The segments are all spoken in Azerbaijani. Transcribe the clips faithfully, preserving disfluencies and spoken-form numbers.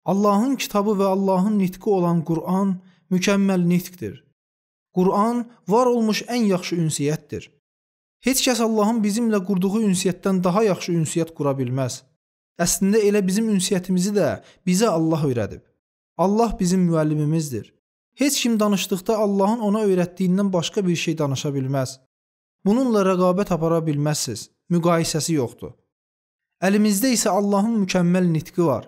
Allahın kitabı və Allahın nitqi olan Qur'an mükəmməl nitqdir. Qur'an var olmuş ən yaxşı ünsiyyətdir. Heç kəs Allahın bizimlə qurduğu ünsiyyətdən daha yaxşı ünsiyyət qura bilməz. Əslində elə bizim ünsiyyətimizi də bizə Allah öyrədib. Allah bizim müəllimimizdir. Heç kim danışdıqda Allahın ona öyrətdiyindən başqa bir şey danışa bilməz. Bununla rəqabət apara bilməzsiniz. Müqayisəsi yoxdur. Əlimizdə isə Allahın mükəmməl nitqi var.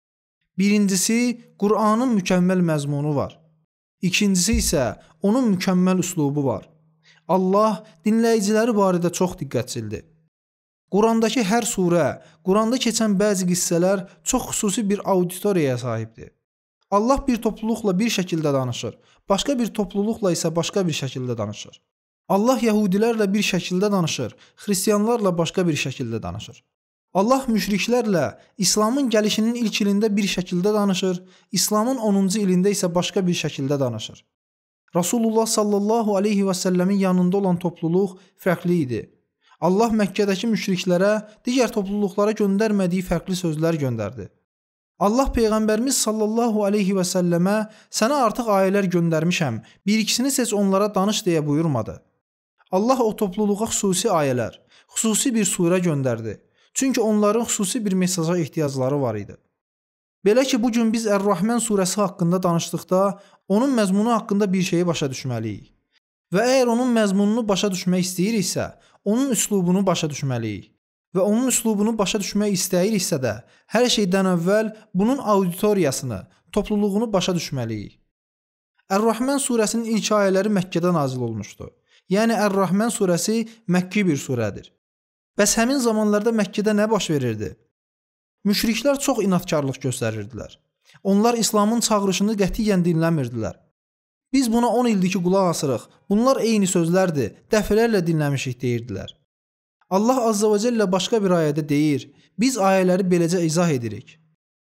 Birincisi, Qur'anın mükəmməl məzmunu var. İkincisi isə onun mükəmməl üslubu var. Allah dinləyiciləri barədə çox diqqətçildir. Qurandakı hər surə, Quranda keçən bəzi qissələr çox xüsusi bir auditoriyaya sahibdir. Allah bir topluluqla bir şəkildə danışır, başqa bir topluluqla isə başqa bir şəkildə danışır. Allah yəhudilərlə bir şəkildə danışır, xristianlarla başqa bir şəkildə danışır. Allah müşriklərlə İslamın gəlişinin ilk ilində bir şəkildə danışır, İslamın onuncu ilində isə başqa bir şəkildə danışır. Rasulullah sallallahu aleyhi və səlləmin yanında olan topluluq fərqli idi. Allah Məkkədəki müşriklərə, digər topluluqlara göndərmədiyi fərqli sözlər göndərdi. Allah Peyğəmbərimiz sallallahu aleyhi və səlləmə sənə artıq ayələr göndərmişəm, bir ikisini seç onlara danış deyə buyurmadı. Allah o topluluğa xüsusi ayələr, xüsusi bir surə göndərdi. Çünki onların xüsusi bir mesaja ehtiyacları var idi. Belə ki, bugün biz Ər-Rahman surəsi haqqında danışdıqda, onun məzmunu haqqında bir şeyi başa düşməliyik. Və əgər onun məzmununu başa düşmək istəyiriksə, onun üslubunu başa düşməliyik. Və onun üslubunu başa düşmək istəyiriksə də, hər şeydən əvvəl bunun auditoriyasını, topluluğunu başa düşməliyik. Ər-Rahman surəsinin ilk ayələri Məkkədə nazil olmuşdu. Yəni Ər-Rahman surəsi Məkki bir surədir. Bəs həmin zamanlarda Məkkədə nə baş verirdi? Müşriklər çox inadkarlıq göstərirdilər. Onlar İslamın çağırışını qətiyyən dinləmirdilər. Biz buna on ildir ki, qulaq asırıq. Bunlar eyni sözlərdir, dəfələrlə dinləmişik deyirdilər. Allah Azza və Cəllə başqa bir ayədə deyir, biz ayələri beləcə izah edirik.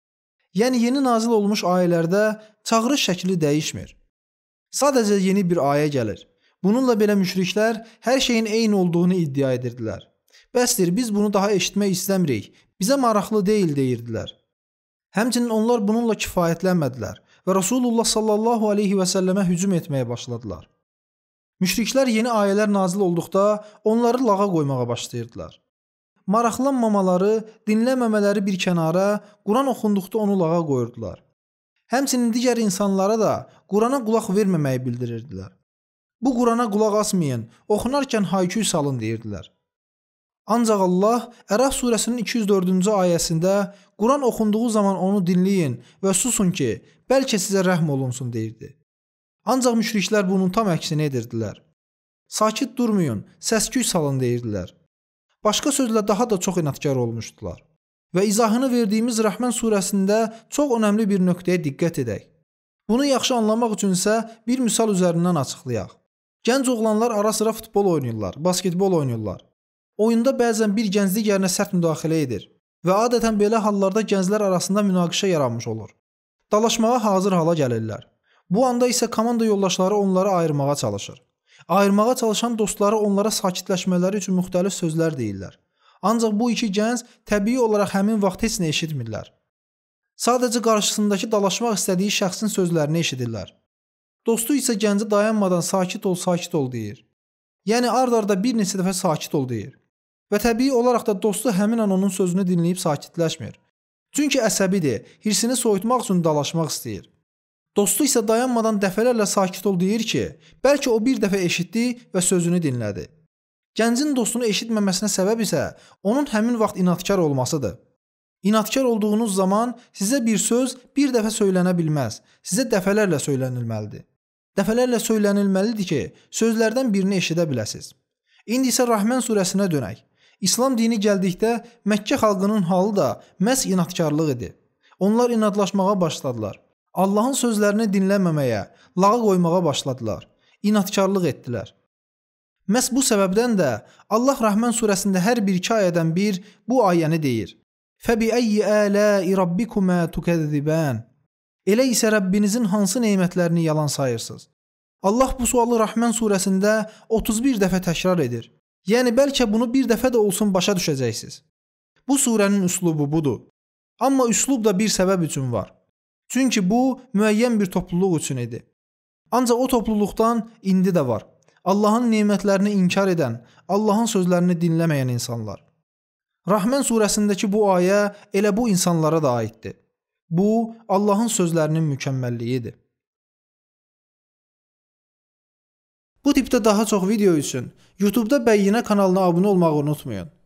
Yəni yeni nazil olmuş ayələrdə çağırış şəkli dəyişmir. Sadəcə yeni bir ayə gəlir. Bununla belə müşriklər hər şeyin eyni olduğunu iddia edirdilər. Bəsdir, biz bunu daha eşitmək istəmirik, bizə maraqlı deyil deyirdilər. Həmçinin onlar bununla kifayətlənmədilər və Rasulullah sallallahu aleyhi və səlləmə hücum etməyə başladılar. Müşriklər yeni ayələr nazil olduqda onları lağa qoymağa başlayırdılar. Maraqlanmamaları, dinləməmələri bir kənara, Quran oxunduqda onu lağa qoyurdular. Həmçinin digər insanlara da Qurana qulaq verməməyi bildirirdilər. Bu Qurana qulaq asmayın, oxunarkən hayküy salın deyirdilər. Ancaq Allah Ərəf surəsinin iki yüz dördüncü ayəsində Quran oxunduğu zaman onu dinləyin və susun ki, bəlkə sizə rəhm olunsun deyirdi. Ancaq müşriklər bunun tam əksini edirdilər. Sakit durmayın, səsküy salın deyirdilər. Başqa sözlə daha da çox inadkar olmuşdular. Və izahını verdiyimiz Rəhmən surəsində çox önəmli bir nöqtəyə diqqət edək. Bunu yaxşı anlamaq üçünsə bir misal üzərindən açıqlayaq. Gənc oğlanlar ara sıra futbol oynayırlar, basketbol oynayırlar. Oyunda bəzən bir gənc digərinə sərt müdaxilə edir və adətən belə hallarda gənclər arasında münaqişə yaranmış olur. Dalaşmağa hazır hala gəlirlər. Bu anda isə komanda yoldaşları onları ayırmağa çalışır. Ayırmağa çalışan dostları onlara sakitləşmələri üçün müxtəlif sözlər deyirlər. Ancaq bu iki gənc təbii olaraq həmin vaxt heç nə eşitmirlər. Sadəcə qarşısındakı dalaşmaq istədiyi şəxsin sözlərini eşidirlər. Dostu isə gənci dayanmadan sakit ol, sakit ol deyir. Yəni ard-arda bir neçə dəfə sakit ol deyir. Və təbii olaraq da dostu həmin an onun sözünü dinləyib sakitləşmir. Çünki əsəbidir, hirsini soyutmaq üçün dalaşmaq istəyir. Dostu isə dayanmadan dəfələrlə sakit ol deyir ki, bəlkə o bir dəfə eşitdi və sözünü dinlədi. Gəncin dostunu eşitməməsinə səbəb isə onun həmin vaxt inadkar olmasıdır. İnadkar olduğunuz zaman sizə bir söz bir dəfə söylənə bilməz, sizə dəfələrlə söylənilməlidir. Dəfələrlə söylənilməlidir ki, sözlərdən birini eşidə biləsiniz. İndi isə Rəhmən surəsinə dönək. İslam dini gəldikdə Məkkə xalqının halı da məhz inadkarlıq idi. Onlar inadlaşmağa başladılar. Allahın sözlərini dinləməməyə, lağa qoymağa başladılar. İnadkarlıq etdilər. Məhz bu səbəbdən də Allah Rəhmən surəsində hər bir iki ayədən bir bu ayəni deyir. Fəbi-əyyi ələi rabbikuma tukəzzibən. Elə isə Rəbbinizin hansı nemətlərini yalan sayırsınız? Allah bu sualı Rəhmən surəsində otuz bir dəfə təkrar edir. Yəni bəlkə bunu bir dəfə də olsun başa düşəcəksiniz. Bu surənin üslubu budur. Amma üslub da bir səbəb üçün var. Çünki bu müəyyən bir topluluq üçün idi. Ancaq o topluluqdan indi də var. Allahın nemətlərini inkar edən, Allahın sözlərini dinləməyən insanlar. Rəhmən surəsindəki bu ayə elə bu insanlara da aiddir. Bu, Allahın sözlərinin mükəmməlliyidir. Bu tipdə daha çox video üçün YouTube-da Bəyyinə kanalına abunə olmağı unutmayın.